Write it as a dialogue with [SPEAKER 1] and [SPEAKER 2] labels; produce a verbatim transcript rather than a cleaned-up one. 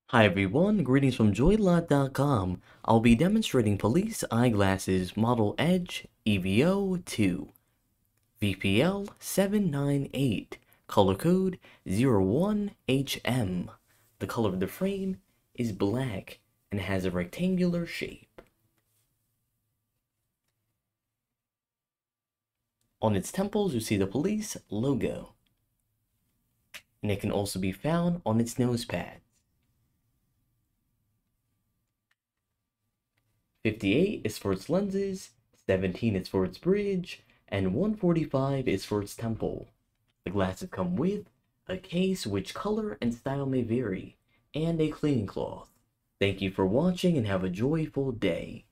[SPEAKER 1] Hi everyone, greetings from joylot dot com. I'll be demonstrating police eyeglasses Model-Edge-E V O two, V P L seven nine eight, color code zero one H M. The color of the frame is black and has a rectangular shape. On its temples you see the police logo, and it can also be found on its nose pad. fifty-eight is for its lenses, seventeen is for its bridge, and one forty-five is for its temple. The glasses come with a case which color and style may vary, and a cleaning cloth. Thank you for watching and have a joyful day.